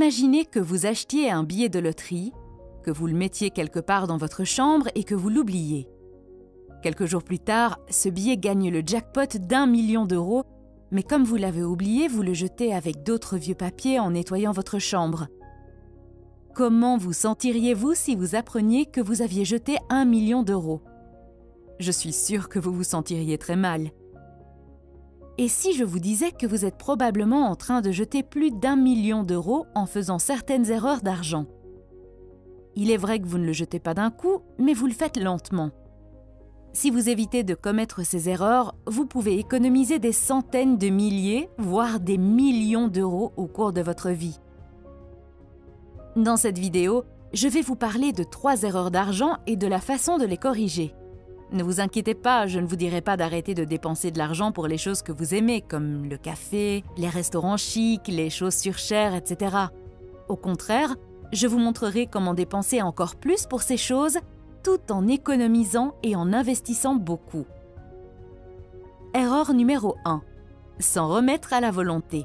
Imaginez que vous achetiez un billet de loterie, que vous le mettiez quelque part dans votre chambre et que vous l'oubliez. Quelques jours plus tard, ce billet gagne le jackpot d'1 million d'euros, mais comme vous l'avez oublié, vous le jetez avec d'autres vieux papiers en nettoyant votre chambre. Comment vous sentiriez-vous si vous appreniez que vous aviez jeté 1 million d'euros? Je suis sûre que vous vous sentiriez très mal. Et si je vous disais que vous êtes probablement en train de jeter plus d'1 million d'euros en faisant certaines erreurs d'argent? Il est vrai que vous ne le jetez pas d'un coup, mais vous le faites lentement. Si vous évitez de commettre ces erreurs, vous pouvez économiser des centaines de milliers, voire des millions d'euros au cours de votre vie. Dans cette vidéo, je vais vous parler de 3 erreurs d'argent et de la façon de les corriger. Ne vous inquiétez pas, je ne vous dirai pas d'arrêter de dépenser de l'argent pour les choses que vous aimez, comme le café, les restaurants chics, les chaussures chères, etc. Au contraire, je vous montrerai comment dépenser encore plus pour ces choses, tout en économisant et en investissant beaucoup. Erreur numéro 1. S'en remettre à la volonté.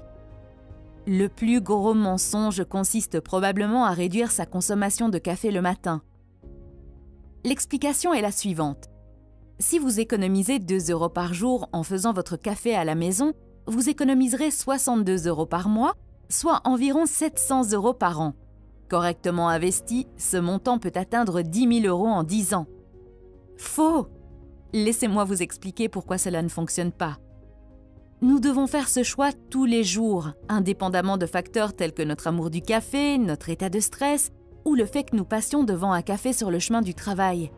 Le plus gros mensonge consiste probablement à réduire sa consommation de café le matin. L'explication est la suivante. Si vous économisez 2 € par jour en faisant votre café à la maison, vous économiserez 62 € par mois, soit environ 700 € par an. Correctement investi, ce montant peut atteindre 10 000 € en 10 ans. Faux! Laissez-moi vous expliquer pourquoi cela ne fonctionne pas. Nous devons faire ce choix tous les jours, indépendamment de facteurs tels que notre amour du café, notre état de stress ou le fait que nous passions devant un café sur le chemin du travail.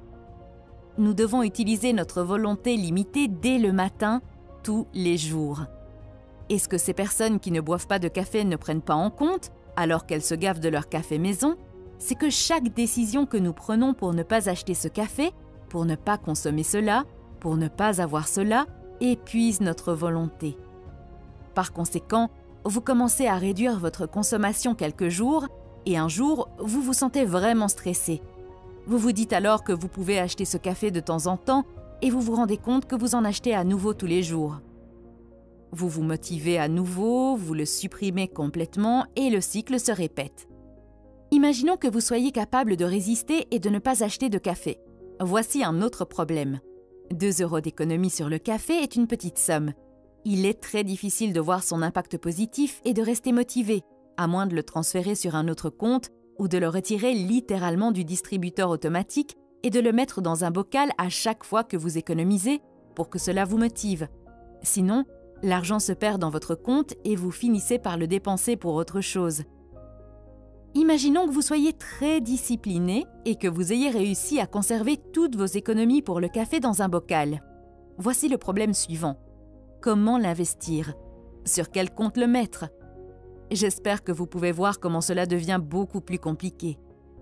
Nous devons utiliser notre volonté limitée dès le matin, tous les jours. Et ce que ces personnes qui ne boivent pas de café ne prennent pas en compte, alors qu'elles se gavent de leur café maison, c'est que chaque décision que nous prenons pour ne pas acheter ce café, pour ne pas consommer cela, pour ne pas avoir cela, épuise notre volonté. Par conséquent, vous commencez à réduire votre consommation quelques jours et un jour, vous vous sentez vraiment stressé. Vous vous dites alors que vous pouvez acheter ce café de temps en temps et vous vous rendez compte que vous en achetez à nouveau tous les jours. Vous vous motivez à nouveau, vous le supprimez complètement et le cycle se répète. Imaginons que vous soyez capable de résister et de ne pas acheter de café. Voici un autre problème. 2 € d'économie sur le café est une petite somme. Il est très difficile de voir son impact positif et de rester motivé, à moins de le transférer sur un autre compte ou de le retirer littéralement du distributeur automatique et de le mettre dans un bocal à chaque fois que vous économisez pour que cela vous motive. Sinon, l'argent se perd dans votre compte et vous finissez par le dépenser pour autre chose. Imaginons que vous soyez très discipliné et que vous ayez réussi à conserver toutes vos économies pour le café dans un bocal. Voici le problème suivant. Comment l'investir? Sur quel compte le mettre? J'espère que vous pouvez voir comment cela devient beaucoup plus compliqué.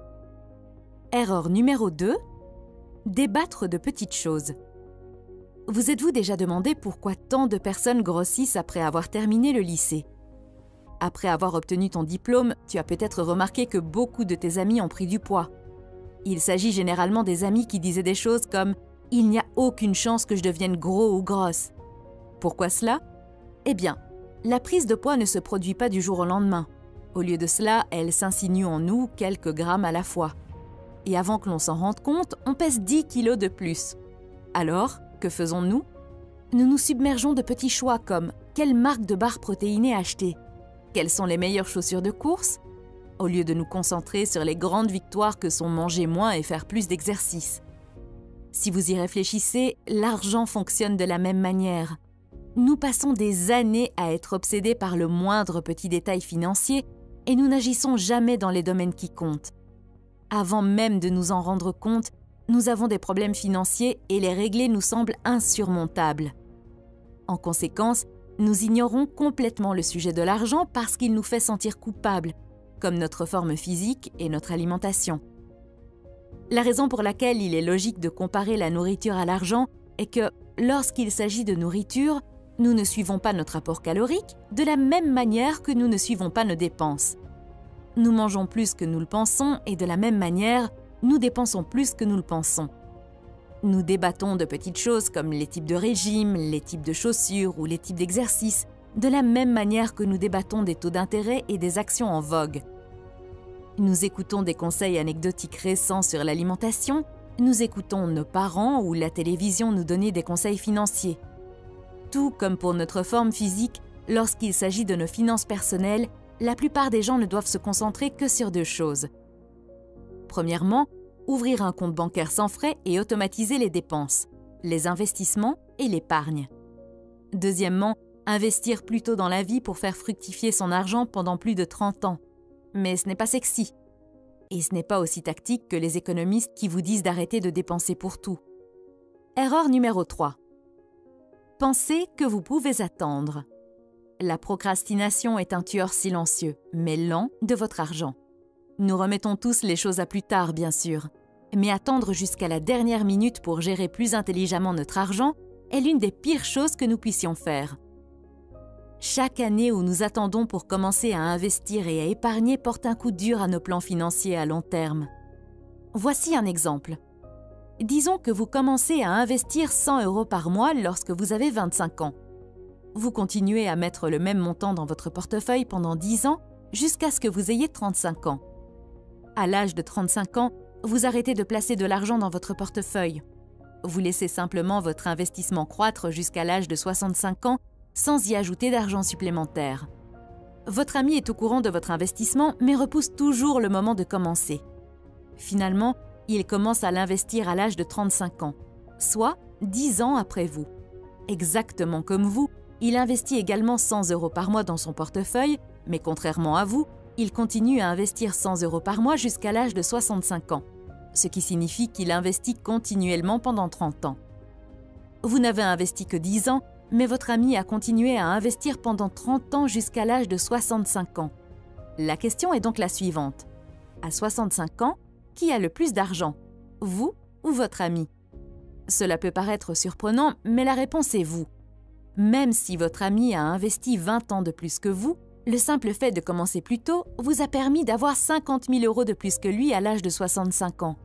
Erreur numéro 2. Débattre de petites choses. Vous êtes-vous déjà demandé pourquoi tant de personnes grossissent après avoir terminé le lycée? Après avoir obtenu ton diplôme, tu as peut-être remarqué que beaucoup de tes amis ont pris du poids. Il s'agit généralement des amis qui disaient des choses comme « Il n'y a aucune chance que je devienne gros ou grosse ». Pourquoi cela? Eh bien, la prise de poids ne se produit pas du jour au lendemain. Au lieu de cela, elle s'insinue en nous quelques grammes à la fois. Et avant que l'on s'en rende compte, on pèse 10 kilos de plus. Alors, que faisons-nous? Nous nous submergeons de petits choix comme « Quelle marque de barres protéinées acheter ?» Quelles sont les meilleures chaussures de course? Au lieu de nous concentrer sur les grandes victoires que sont manger moins et faire plus d'exercice. Si vous y réfléchissez, l'argent fonctionne de la même manière. Nous passons des années à être obsédés par le moindre petit détail financier et nous n'agissons jamais dans les domaines qui comptent. Avant même de nous en rendre compte, nous avons des problèmes financiers et les régler nous semble insurmontable. En conséquence, nous ignorons complètement le sujet de l'argent parce qu'il nous fait sentir coupables, comme notre forme physique et notre alimentation. La raison pour laquelle il est logique de comparer la nourriture à l'argent est que, lorsqu'il s'agit de nourriture, nous ne suivons pas notre apport calorique de la même manière que nous ne suivons pas nos dépenses. Nous mangeons plus que nous le pensons et de la même manière, nous dépensons plus que nous le pensons. Nous débattons de petites choses comme les types de régimes, les types de chaussures ou les types d'exercices, de la même manière que nous débattons des taux d'intérêt et des actions en vogue. Nous écoutons des conseils anecdotiques récents sur l'alimentation, nous écoutons nos parents ou la télévision nous donner des conseils financiers. Tout comme pour notre forme physique, lorsqu'il s'agit de nos finances personnelles, la plupart des gens ne doivent se concentrer que sur deux choses. Premièrement, ouvrir un compte bancaire sans frais et automatiser les dépenses, les investissements et l'épargne. Deuxièmement, investir plus tôt dans la vie pour faire fructifier son argent pendant plus de 30 ans. Mais ce n'est pas sexy. Et ce n'est pas aussi tactique que les économistes qui vous disent d'arrêter de dépenser pour tout. Erreur numéro 3. Pensez que vous pouvez attendre. La procrastination est un tueur silencieux, mais lent, de votre argent. Nous remettons tous les choses à plus tard, bien sûr. Mais attendre jusqu'à la dernière minute pour gérer plus intelligemment notre argent est l'une des pires choses que nous puissions faire. Chaque année où nous attendons pour commencer à investir et à épargner porte un coup dur à nos plans financiers à long terme. Voici un exemple. Disons que vous commencez à investir 100 € par mois lorsque vous avez 25 ans. Vous continuez à mettre le même montant dans votre portefeuille pendant 10 ans jusqu'à ce que vous ayez 35 ans. À l'âge de 35 ans, vous arrêtez de placer de l'argent dans votre portefeuille. Vous laissez simplement votre investissement croître jusqu'à l'âge de 65 ans sans y ajouter d'argent supplémentaire. Votre ami est au courant de votre investissement mais repousse toujours le moment de commencer. Finalement, il commence à l'investir à l'âge de 35 ans, soit 10 ans après vous. Exactement comme vous, il investit également 100 € par mois dans son portefeuille, mais contrairement à vous, il continue à investir 100 € par mois jusqu'à l'âge de 65 ans, ce qui signifie qu'il investit continuellement pendant 30 ans. Vous n'avez investi que 10 ans, mais votre ami a continué à investir pendant 30 ans jusqu'à l'âge de 65 ans. La question est donc la suivante. À 65 ans, qui a le plus d'argent, vous ou votre ami? Cela peut paraître surprenant, mais la réponse est vous. Même si votre ami a investi 20 ans de plus que vous, le simple fait de commencer plus tôt vous a permis d'avoir 50 000 € de plus que lui à l'âge de 65 ans.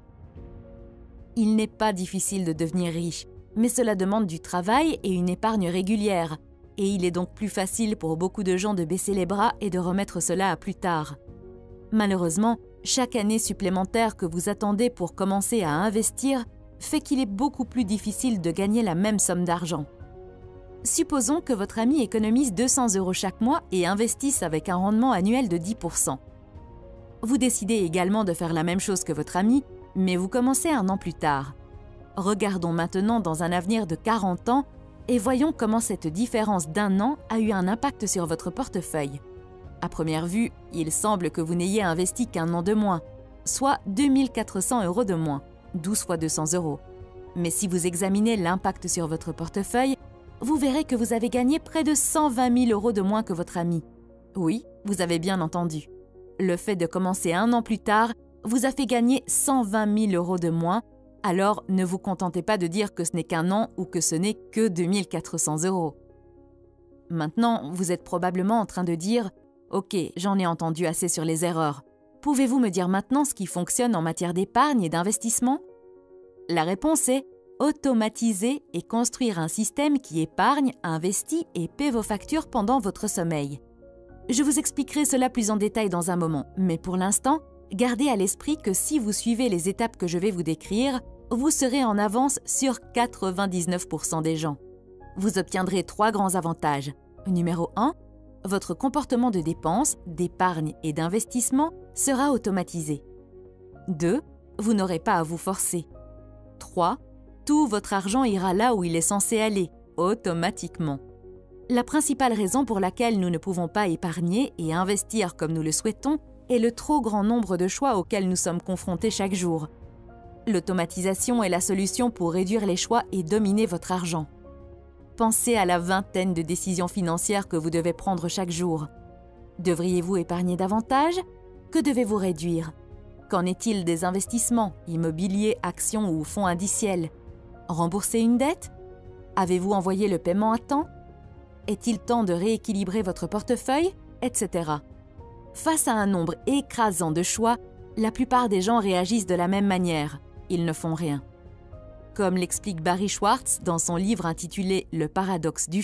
Il n'est pas difficile de devenir riche, mais cela demande du travail et une épargne régulière, et il est donc plus facile pour beaucoup de gens de baisser les bras et de remettre cela à plus tard. Malheureusement, chaque année supplémentaire que vous attendez pour commencer à investir fait qu'il est beaucoup plus difficile de gagner la même somme d'argent. Supposons que votre ami économise 200 € chaque mois et investisse avec un rendement annuel de 10%. Vous décidez également de faire la même chose que votre ami, mais vous commencez un an plus tard. Regardons maintenant dans un avenir de 40 ans et voyons comment cette différence d'un an a eu un impact sur votre portefeuille. À première vue, il semble que vous n'ayez investi qu'un an de moins, soit 2 400 € de moins, 12 fois 200 €. Mais si vous examinez l'impact sur votre portefeuille, vous verrez que vous avez gagné près de 120 000 € de moins que votre ami. Oui, vous avez bien entendu. Le fait de commencer un an plus tard vous a fait gagner 120 000 € de moins, alors ne vous contentez pas de dire que ce n'est qu'un an ou que ce n'est que 2 400 €. Maintenant, vous êtes probablement en train de dire « Ok, j'en ai entendu assez sur les erreurs. Pouvez-vous me dire maintenant ce qui fonctionne en matière d'épargne et d'investissement ?» La réponse est automatiser et construire un système qui épargne, investit et paie vos factures pendant votre sommeil. Je vous expliquerai cela plus en détail dans un moment, mais pour l'instant, gardez à l'esprit que si vous suivez les étapes que je vais vous décrire, vous serez en avance sur 99% des gens. Vous obtiendrez 3 grands avantages. Numéro 1, votre comportement de dépense, d'épargne et d'investissement sera automatisé. 2, vous n'aurez pas à vous forcer. 3, tout votre argent ira là où il est censé aller, automatiquement. La principale raison pour laquelle nous ne pouvons pas épargner et investir comme nous le souhaitons est le trop grand nombre de choix auxquels nous sommes confrontés chaque jour. L'automatisation est la solution pour réduire les choix et dominer votre argent. Pensez à la vingtaine de décisions financières que vous devez prendre chaque jour. Devriez-vous épargner davantage? Que devez-vous réduire? Qu'en est-il des investissements, immobiliers, actions ou fonds indiciels? Rembourser une dette? Avez-vous envoyé le paiement à temps? Est-il temps de rééquilibrer votre portefeuille? Etc. Face à un nombre écrasant de choix, la plupart des gens réagissent de la même manière. Ils ne font rien. Comme l'explique Barry Schwartz dans son livre intitulé « Le paradoxe du choix »,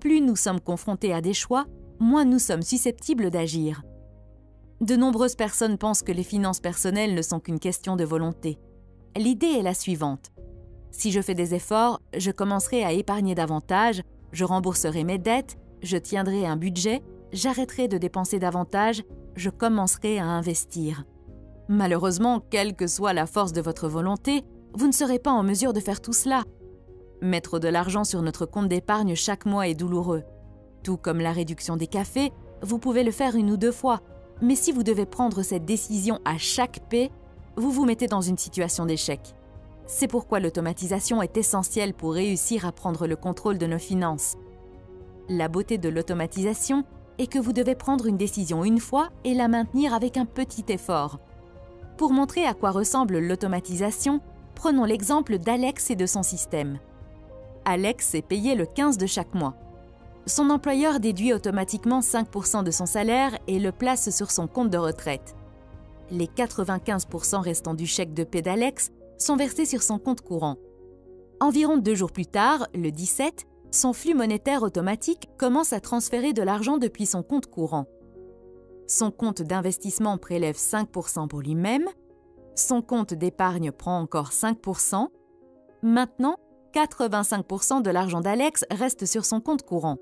plus nous sommes confrontés à des choix, moins nous sommes susceptibles d'agir. De nombreuses personnes pensent que les finances personnelles ne sont qu'une question de volonté. L'idée est la suivante. Si je fais des efforts, je commencerai à épargner davantage, je rembourserai mes dettes, je tiendrai un budget, j'arrêterai de dépenser davantage, je commencerai à investir. Malheureusement, quelle que soit la force de votre volonté, vous ne serez pas en mesure de faire tout cela. Mettre de l'argent sur notre compte d'épargne chaque mois est douloureux. Tout comme la réduction des cafés, vous pouvez le faire 1 ou 2 fois. Mais si vous devez prendre cette décision à chaque paie, vous vous mettez dans une situation d'échec. C'est pourquoi l'automatisation est essentielle pour réussir à prendre le contrôle de nos finances. La beauté de l'automatisation est que vous devez prendre une décision une fois et la maintenir avec un petit effort. Pour montrer à quoi ressemble l'automatisation, prenons l'exemple d'Alex et de son système. Alex est payé le 15 de chaque mois. Son employeur déduit automatiquement 5% de son salaire et le place sur son compte de retraite. Les 95% restants du chèque de paie d'Alex sont versés sur son compte courant. Environ 2 jours plus tard, le 17, son flux monétaire automatique commence à transférer de l'argent depuis son compte courant. Son compte d'investissement prélève 5% pour lui-même, son compte d'épargne prend encore 5%. Maintenant, 85% de l'argent d'Alex reste sur son compte courant.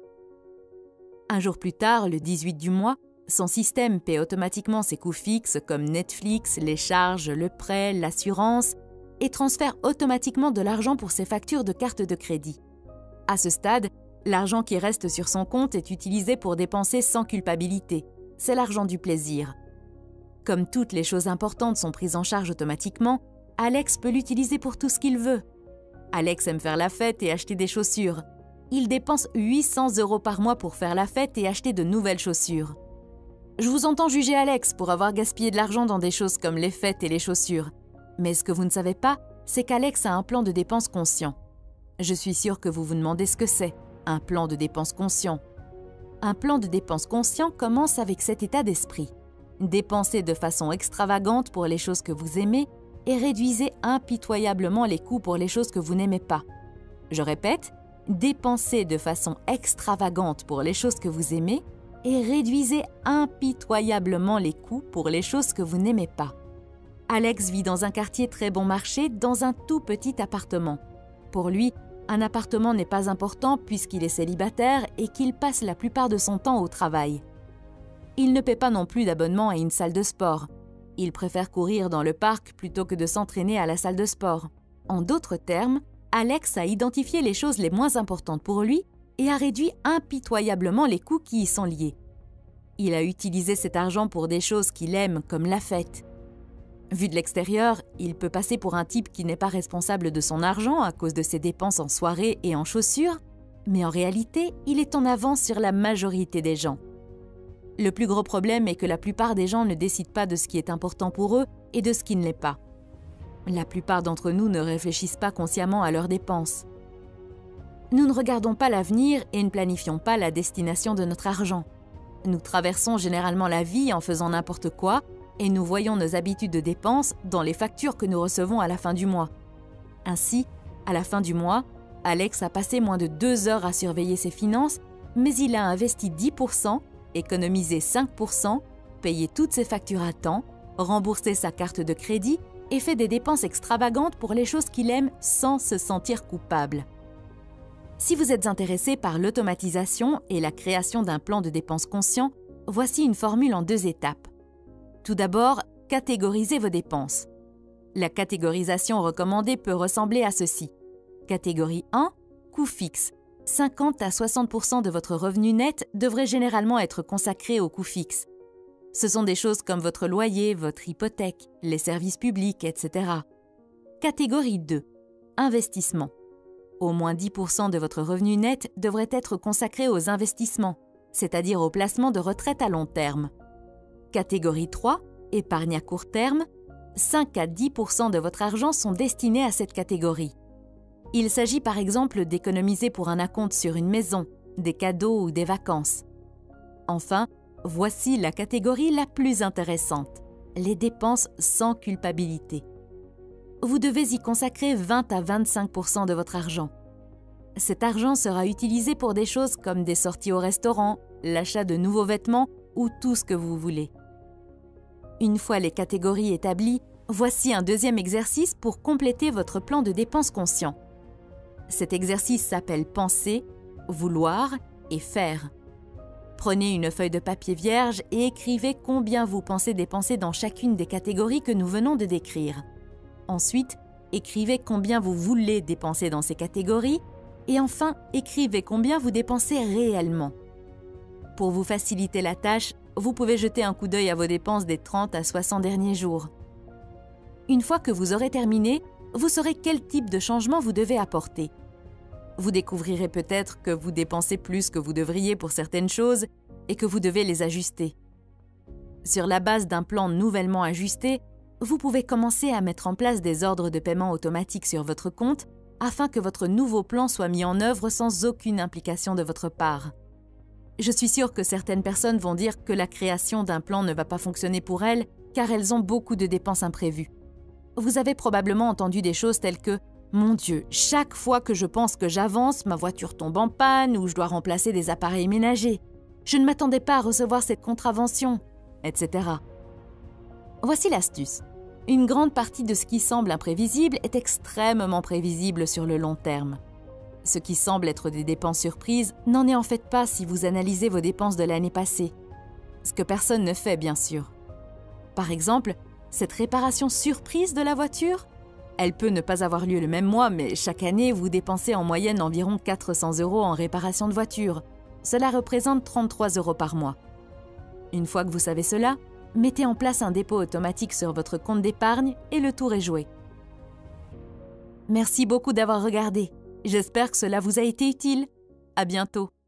Un jour plus tard, le 18 du mois, son système paie automatiquement ses coûts fixes comme Netflix, les charges, le prêt, l'assurance et transfère automatiquement de l'argent pour ses factures de carte de crédit. À ce stade, l'argent qui reste sur son compte est utilisé pour dépenser sans culpabilité. C'est l'argent du plaisir. Comme toutes les choses importantes sont prises en charge automatiquement, Alex peut l'utiliser pour tout ce qu'il veut. Alex aime faire la fête et acheter des chaussures. Il dépense 800 € par mois pour faire la fête et acheter de nouvelles chaussures. Je vous entends juger Alex pour avoir gaspillé de l'argent dans des choses comme les fêtes et les chaussures. Mais ce que vous ne savez pas, c'est qu'Alex a un plan de dépenses conscient. Je suis sûre que vous vous demandez ce que c'est, un plan de dépenses conscient. Un plan de dépenses conscient commence avec cet état d'esprit. Dépensez de façon extravagante pour les choses que vous aimez et réduisez impitoyablement les coûts pour les choses que vous n'aimez pas. Je répète, dépensez de façon extravagante pour les choses que vous aimez et réduisez impitoyablement les coûts pour les choses que vous n'aimez pas. Alex vit dans un quartier très bon marché, dans un tout petit appartement. Pour lui, un appartement n'est pas important puisqu'il est célibataire et qu'il passe la plupart de son temps au travail. Il ne paie pas non plus d'abonnement à une salle de sport. Il préfère courir dans le parc plutôt que de s'entraîner à la salle de sport. En d'autres termes, Alex a identifié les choses les moins importantes pour lui et a réduit impitoyablement les coûts qui y sont liés. Il a utilisé cet argent pour des choses qu'il aime, comme la fête. Vu de l'extérieur, il peut passer pour un type qui n'est pas responsable de son argent à cause de ses dépenses en soirée et en chaussures, mais en réalité, il est en avance sur la majorité des gens. Le plus gros problème est que la plupart des gens ne décident pas de ce qui est important pour eux et de ce qui ne l'est pas. La plupart d'entre nous ne réfléchissent pas consciemment à leurs dépenses. Nous ne regardons pas l'avenir et ne planifions pas la destination de notre argent. Nous traversons généralement la vie en faisant n'importe quoi et nous voyons nos habitudes de dépenses dans les factures que nous recevons à la fin du mois. Ainsi, à la fin du mois, Alex a passé moins de 2 heures à surveiller ses finances, mais il a investi 10%, économisé 5%, payé toutes ses factures à temps, remboursé sa carte de crédit et fait des dépenses extravagantes pour les choses qu'il aime sans se sentir coupable. Si vous êtes intéressé par l'automatisation et la création d'un plan de dépenses conscient, voici une formule en 2 étapes. Tout d'abord, catégorisez vos dépenses. La catégorisation recommandée peut ressembler à ceci. Catégorie 1, coûts fixes. 50 à 60% de votre revenu net devrait généralement être consacré aux coûts fixes. Ce sont des choses comme votre loyer, votre hypothèque, les services publics, etc. Catégorie 2, investissement. Au moins 10% de votre revenu net devrait être consacré aux investissements, c'est-à-dire au placement de retraite à long terme. Catégorie 3, épargne à court terme. 5 à 10% de votre argent sont destinés à cette catégorie. Il s'agit par exemple d'économiser pour un acompte sur une maison, des cadeaux ou des vacances. Enfin, voici la catégorie la plus intéressante, les dépenses sans culpabilité. Vous devez y consacrer 20 à 25% de votre argent. Cet argent sera utilisé pour des choses comme des sorties au restaurant, l'achat de nouveaux vêtements ou tout ce que vous voulez. Une fois les catégories établies, voici un deuxième exercice pour compléter votre plan de dépenses conscient. Cet exercice s'appelle penser, vouloir et faire. Prenez une feuille de papier vierge et écrivez combien vous pensez dépenser dans chacune des catégories que nous venons de décrire. Ensuite, écrivez combien vous voulez dépenser dans ces catégories et enfin, écrivez combien vous dépensez réellement. Pour vous faciliter la tâche, vous pouvez jeter un coup d'œil à vos dépenses des 30 à 60 derniers jours. Une fois que vous aurez terminé, vous saurez quel type de changement vous devez apporter. Vous découvrirez peut-être que vous dépensez plus que vous devriez pour certaines choses et que vous devez les ajuster. Sur la base d'un plan nouvellement ajusté, vous pouvez commencer à mettre en place des ordres de paiement automatiques sur votre compte afin que votre nouveau plan soit mis en œuvre sans aucune implication de votre part. Je suis sûre que certaines personnes vont dire que la création d'un plan ne va pas fonctionner pour elles car elles ont beaucoup de dépenses imprévues. Vous avez probablement entendu des choses telles que « Mon Dieu, chaque fois que je pense que j'avance, ma voiture tombe en panne ou je dois remplacer des appareils ménagers. Je ne m'attendais pas à recevoir cette contravention, etc. » Voici l'astuce. Une grande partie de ce qui semble imprévisible est extrêmement prévisible sur le long terme. Ce qui semble être des dépenses surprises n'en est en fait pas si vous analysez vos dépenses de l'année passée. Ce que personne ne fait, bien sûr. Par exemple, cette réparation surprise de la voiture, elle peut ne pas avoir lieu le même mois, mais chaque année, vous dépensez en moyenne environ 400 € en réparation de voiture. Cela représente 33 € par mois. Une fois que vous savez cela, mettez en place un dépôt automatique sur votre compte d'épargne et le tour est joué. Merci beaucoup d'avoir regardé. J'espère que cela vous a été utile. À bientôt.